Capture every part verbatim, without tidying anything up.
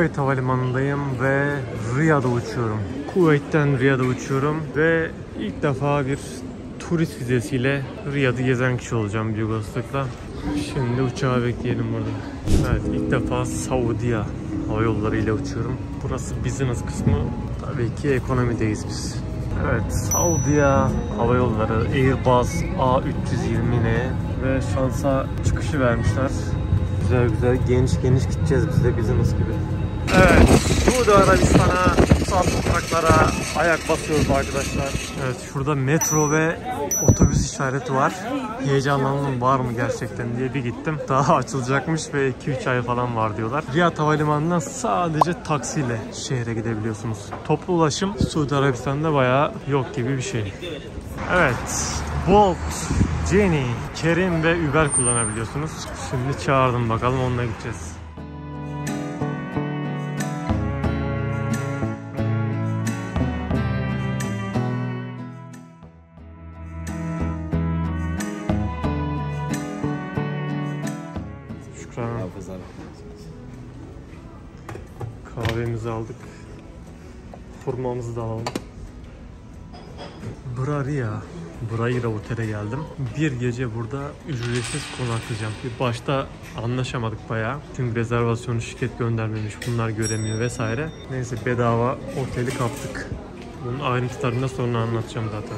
Kuveyt Havalimanı'ndayım ve Riyad'a uçuyorum. Kuveyt'ten Riyad'a uçuyorum ve ilk defa bir turist vizesiyle Riyad'ı gezen kişi olacağım büyük olasılıkla. Şimdi uçağı bekleyelim burada. Evet, ilk defa Saudiya Hava Yolları ile uçuyorum. Burası business kısmı. Tabii ki ekonomideyiz biz. Evet, Saudiya Hava Yolları Airbus A üç yüz yirmi N ve şansa çıkışı vermişler. Güzel güzel geniş geniş gideceğiz biz de business gibi. Evet, Suudi Arabistan'a, kutsal topraklara ayak basıyoruz arkadaşlar. Evet, şurada metro ve otobüs işareti var. Heyecanlandım, var mı gerçekten diye bir gittim. Daha açılacakmış ve iki üç ay falan var diyorlar. Riyad Havalimanı'ndan sadece taksiyle şehre gidebiliyorsunuz. Toplu ulaşım Suudi Arabistan'da bayağı yok gibi bir şey. Evet, Bolt, Jenny, Kerim ve Uber kullanabiliyorsunuz. Şimdi çağırdım, bakalım onunla gideceğiz. Şükran. Kahvemizi aldık. Hurmamızı da alalım. Brariya. Brayra Otel'e geldim. Bir gece burada ücretsiz konaklayacağım. Başta anlaşamadık bayağı. Çünkü rezervasyonu şirket göndermemiş, bunlar göremiyor vesaire. Neyse bedava oteli kaptık. Bunun ayrıntılarını da sonra anlatacağım zaten.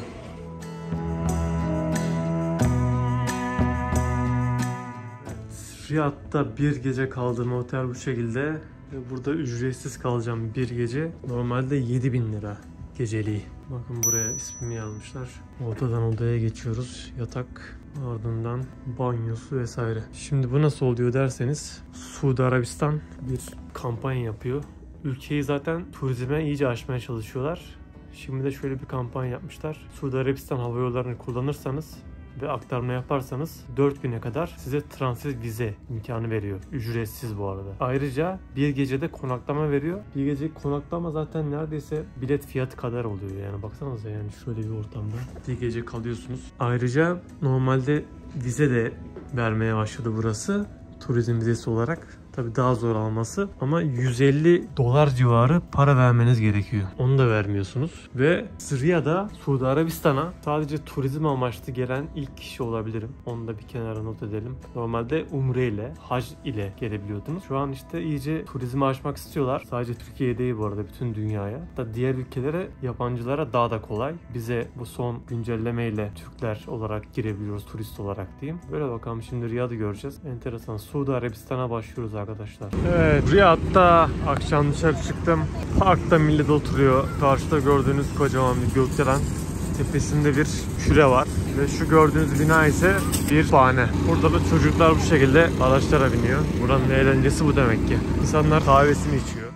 Riyad'da bir gece kaldığım otel bu şekilde. Ve burada ücretsiz kalacağım bir gece. Normalde yedi bin lira geceliği. Bakın buraya ismimi yazmışlar. Odadan odaya geçiyoruz. Yatak, ardından banyosu vesaire. Şimdi bu nasıl oluyor derseniz, Suudi Arabistan bir kampanya yapıyor. Ülkeyi zaten turizme iyice açmaya çalışıyorlar. Şimdi de şöyle bir kampanya yapmışlar. Suudi Arabistan hava yollarını kullanırsanız ve aktarma yaparsanız dört güne kadar size transit vize imkanı veriyor. Ücretsiz bu arada. Ayrıca bir gecede konaklama veriyor. Bir gece konaklama zaten neredeyse bilet fiyatı kadar oluyor yani. Baksanıza, yani şöyle bir ortamda bir gece kalıyorsunuz. Ayrıca normalde vize de vermeye başladı burası. Turizm vizesi olarak. Tabii daha zor alması ama yüz elli dolar civarı para vermeniz gerekiyor. Onu da vermiyorsunuz. Ve Riyad'a, Suudi Arabistan'a sadece turizm amaçlı gelen ilk kişi olabilirim. Onu da bir kenara not edelim. Normalde umre ile, hac ile gelebiliyordunuz. Şu an işte iyice turizmi açmak istiyorlar. Sadece Türkiye değil bu arada, bütün dünyaya. Hatta diğer ülkelere, yabancılara daha da kolay. Bize bu son güncellemeyle Türkler olarak girebiliyoruz, turist olarak diyeyim. Böyle bakalım, şimdi Riyad'ı göreceğiz. Enteresan. Suudi Arabistan'a başlıyoruz arkadaşlar. Evet, Riyad'da akşam dışarı çıktım. Parkta millet oturuyor. Karşıda gördüğünüz kocaman bir gökdelen. Tepesinde bir küre var. Ve şu gördüğünüz bina ise bir kütüphane. Burada da çocuklar bu şekilde araçlara biniyor. Buranın eğlencesi bu demek ki. İnsanlar kahvesini içiyor.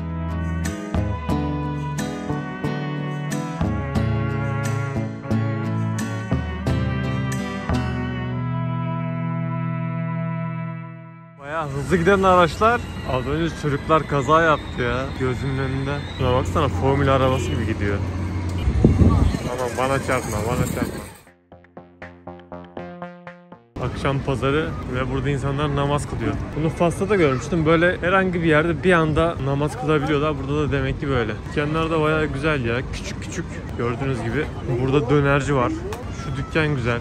Bayağı hızlı giden araçlar. Az önce çocuklar kaza yaptı ya gözümün önünde. Şuna baksana, formül arabası gibi gidiyor. Tamam, bana çarpma, bana çarpma. Akşam pazarı ve burada insanlar namaz kılıyor. Bunu Fas'ta da görmüştüm. Böyle herhangi bir yerde bir anda namaz kılabiliyorlar. Burada da demek ki böyle. Dükkanlar da bayağı güzel ya. Küçük küçük. Gördüğünüz gibi. Burada dönerci var. Şu dükkan güzel.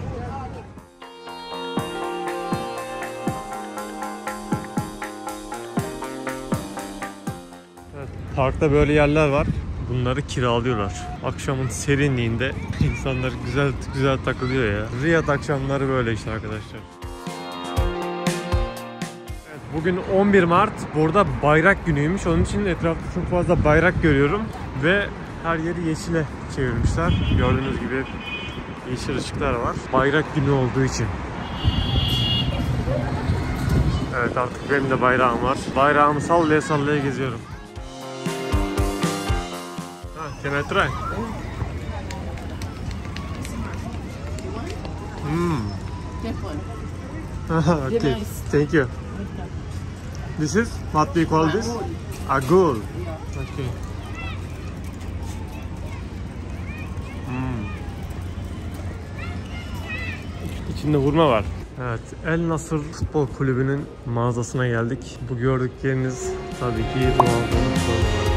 Evet, parkta böyle yerler var. Bunları kiralıyorlar. Akşamın serinliğinde insanlar güzel güzel takılıyor ya. Riyad akşamları böyle işte arkadaşlar. Evet, bugün on bir Mart. Burada bayrak günüymüş. Onun için etrafta çok fazla bayrak görüyorum. Ve her yeri yeşile çevirmişler. Gördüğünüz gibi yeşil ışıklar var. Bayrak günü olduğu için. Evet, artık benim de bayrağım var. Bayrağımı sallaya sallaya geziyorum. Can I try? Hmm. Okay. Thank you. This is what we call this? Agul. Okay. Hmm. İçinde hurma var. Evet, El Nasır Futbol Kulübü'nün mağazasına geldik. Bu gördükleriniz tabii ki Ronaldo'nun formaları.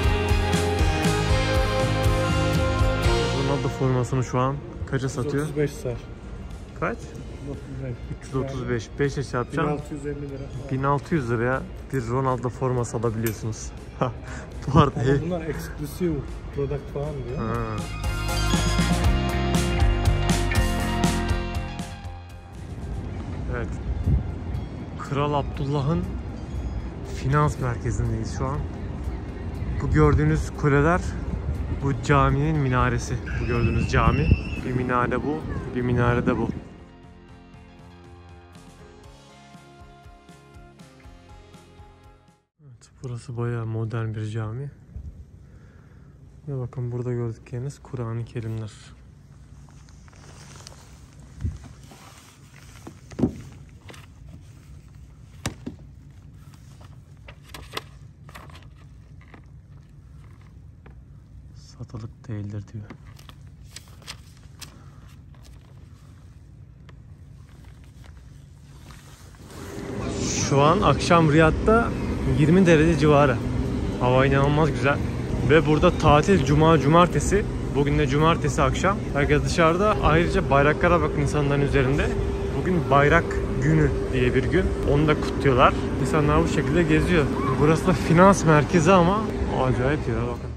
Ronaldo formasını şu an kaça satıyor? üç yüz otuz beş sar. Kaç? üç yüz otuz beş. beşe çarpacağım. bin altı yüz elli lira. bin altı yüz liraya bir Ronaldo forması alabiliyorsunuz. Bu arada Ama bunlar exclusive product falan diyor. Ha. Evet. Kral Abdullah'ın finans merkezindeyiz şu an. Bu gördüğünüz kuleler bu caminin minaresi. Bu gördüğünüz cami. Bir minare bu, bir minare de bu. Evet, burası bayağı modern bir cami. Ve bakın burada gördükleriniz Kur'an-ı Kerimler. Satılık değildir diyor. Şu an akşam Riyad'da yirmi derece civarı. Hava inanılmaz güzel. Ve burada tatil cuma cumartesi. Bugün de cumartesi akşam. Herkes dışarıda. Ayrıca bayraklara bakın insanların üzerinde. Bugün bayrak günü diye bir gün. Onu da kutluyorlar. İnsanlar bu şekilde geziyor. Burası da finans merkezi ama acayip ya bakın.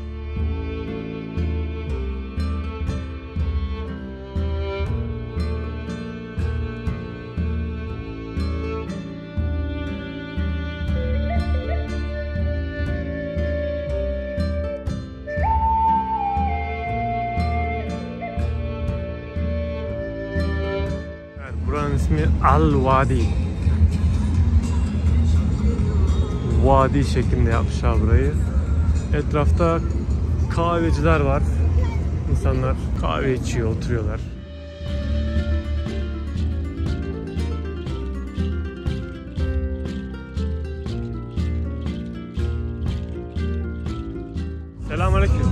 Buranın ismi Al Vadi. Vadi şeklinde yapmışlar burayı. Etrafta kahveciler var. İnsanlar kahve içiyor, oturuyorlar. Selamünaleyküm.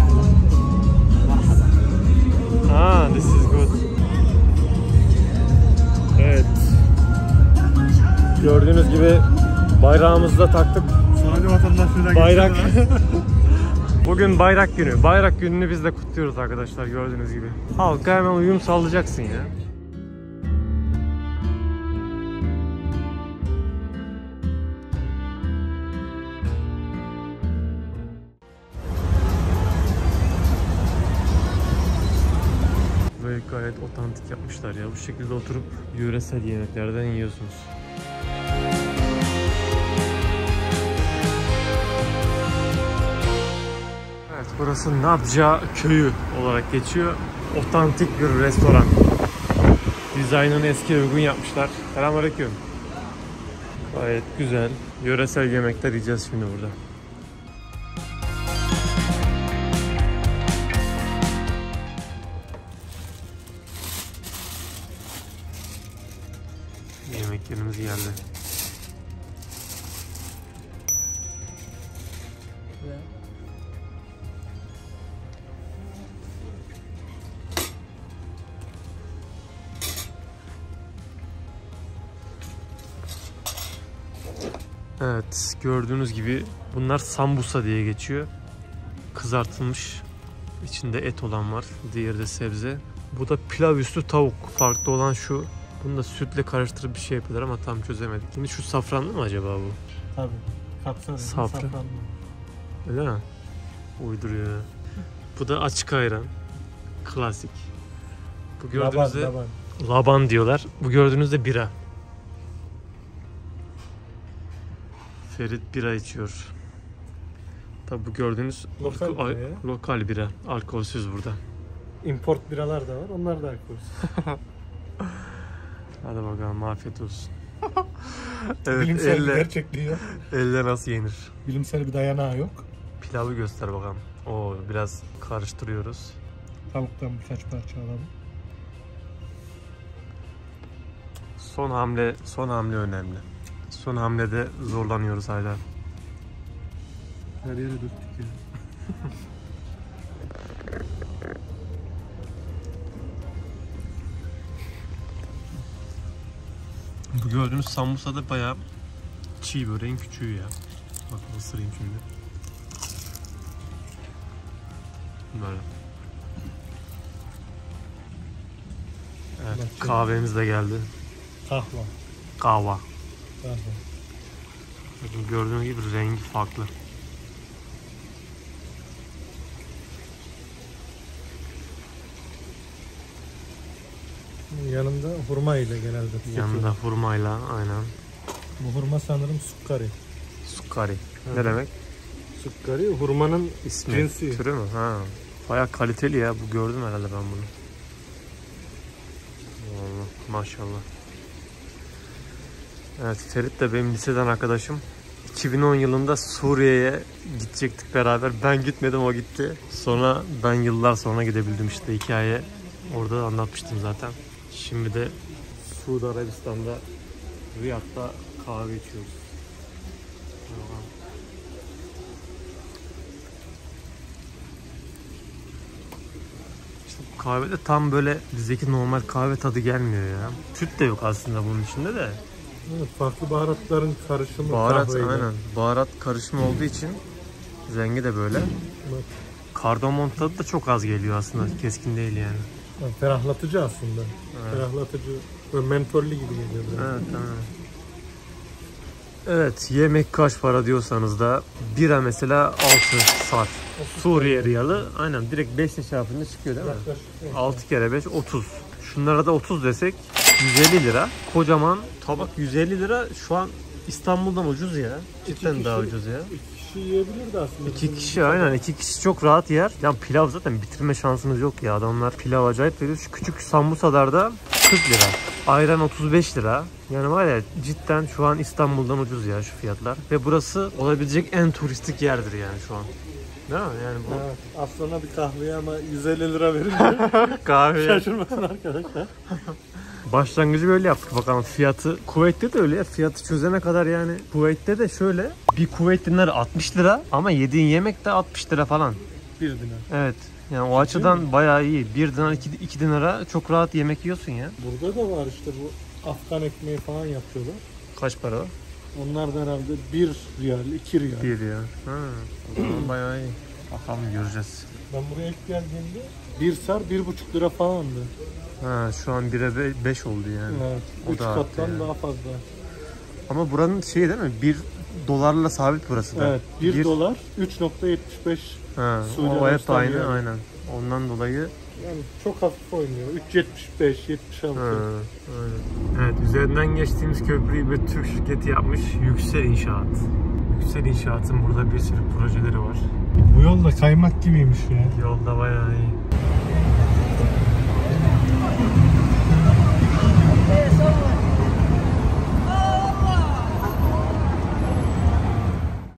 Ah, this is good. Evet. Gördüğünüz gibi bayrağımızı da taktık. Sadece vatandaşlığa Bayrak. Bugün bayrak günü. Bayrak gününü biz de kutluyoruz arkadaşlar gördüğünüz gibi. Halka hemen uyum sağlayacaksın ya. Ve gayet otantik yapmışlar ya. Bu şekilde oturup yöresel yemeklerden yiyorsunuz. Evet, burası Nadja Köyü olarak geçiyor. Otantik bir restoran. Dizaynını eskiye uygun yapmışlar. Selamünaleyküm. Gayet güzel. Yöresel yemekler yiyeceğiz şimdi burada. Yemeklerimiz geldi. Evet, gördüğünüz gibi bunlar sambusa diye geçiyor. Kızartılmış, içinde et olan var, diğeri de sebze. Bu da pilav üstü tavuk. Farklı olan şu. Bunu da sütle karıştırıp bir şey yapıyorlar ama tam çözemedik. Şimdi şu safranlı mı acaba bu? Tabii. Kapsam. Safran. Öyle mi? Uyduruyor. Bu da açık ayran. Klasik. Bu gördüğünüzde Laban, laban. laban diyorlar. Bu gördüğünüzde bira. Ferit bira içiyor. Tabi bu gördüğünüz Lokal alko- bira ya. lokal bira. Alkolsüz burada. Import biralar da var. Onlar da alkolsüz. Hadi bakalım, afiyet olsun. Evet, Bilimsel elle, bir gerçekliği yok. elle nasıl yenir? Bilimsel bir dayanağı yok. Pilavı göster bakalım. Oo, biraz karıştırıyoruz. Tavuktan birkaç parça alalım. Son hamle, son hamle önemli. Son hamlede zorlanıyoruz hala. Her yere döktük ya. gördüğünüz sambusa da bayağı çiğ böreğin küçüğü ya. Bakın ısırayım şimdi. Böyle. Evet, kahvemiz de geldi. Kahva. Kahve. Kahva. Bakın gördüğünüz gibi rengi farklı. Yanında hurma ile genelde. Yanında hurmayla aynen. Bu hurma sanırım sukkari. Sukkari. Ne demek? Sukkari hurmanın İsmi, cinsi. türü mü? Ha. Bayağı kaliteli ya. Bu gördüm herhalde ben bunu. Vallahi, maşallah. Evet, Ferit de benim liseden arkadaşım. iki bin on yılında Suriye'ye gidecektik beraber. Ben gitmedim, o gitti. Sonra ben yıllar sonra gidebildim işte, hikaye. Orada anlatmıştım zaten. Şimdi de Suudi Arabistan'da, Riyad'da kahve içiyoruz. İşte bu kahvede tam böyle bizdeki normal kahve tadı gelmiyor ya. Süt de yok aslında bunun içinde de. Evet, farklı baharatların karışımı. Baharat kahveyle. aynen. Baharat karışımı olduğu için rengi de böyle. Evet. Kardamom tadı da çok az geliyor aslında. Keskin değil yani. Yani ferahlatıcı aslında. Evet. Ferahlatıcı ve mentollü gibi geliyor biraz. Evet, tamam. Evet, yemek kaç para diyorsanız da bira mesela altı saat. Suriye riyalı aynen direkt beş hesabında çıkıyor değil mi? Yaklaşık, evet. altı kere beş otuz. Şunlara da otuz desek yüz elli lira. Kocaman tabak yüz elli lira. Şu an İstanbul'dan ucuz ya. Cidden İki daha kişi- ucuz ya. İki kişi yiyebilirdi aslında. İki kişi aynen, iki kişi çok rahat yer. Ya pilav zaten bitirme şansınız yok ya. Adamlar pilav acayip veriyor. Şu küçük sambusalarda kırk lira. Ayran otuz beş lira. Yani var ya, cidden şu an İstanbul'dan ucuz ya şu fiyatlar. Ve burası olabilecek en turistik yerdir yani şu an. Değil mi? Yani bu Evet, aslında bir kahveye ama yüz elli lira verince kahve. şaşırmasın arkadaşlar. Başlangıcı böyle yaptık bakalım fiyatı. Kuveyt'te de öyle ya, fiyatı çözene kadar yani. Kuveyt'te de şöyle bir Kuveyt dinarı altmış lira ama yediğin yemek de altmış lira falan. Bir dinar. Evet. Yani o açıdan bayağı iyi. Bir dinar, iki, iki dinara çok rahat yemek yiyorsun ya. Burada da var işte bu Afgan ekmeği falan yapıyorlar. Kaç para o? Onlar da herhalde bir riyal, iki riyal. Bir ya. Ha, o zaman bayağı iyi. Bakalım, göreceğiz. Ben buraya ilk geldiğimde bir sar bir buçuk lira falandı. Ha, şu an bire beş oldu yani. Evet. O Üç da arttı kattan yani. daha fazla. Ama buranın şeyi değil mi? Bir dolarla sabit burası da. Evet. Bir dolar üç nokta yetmiş beş. Ha, Suudi o hep Arabistan aynı yani. aynen. Ondan dolayı. Yani çok hafif oynuyor. üç yetmiş beş, yetmiş altı. Ha, aynen. Evet, üzerinden geçtiğimiz köprüyü bir Türk şirketi yapmış. Yüksel İnşaat. Yüksel İnşaat'ın burada bir sürü projeleri var. Bu yol da kaymak gibiymiş ya. Yolda bayağı iyi.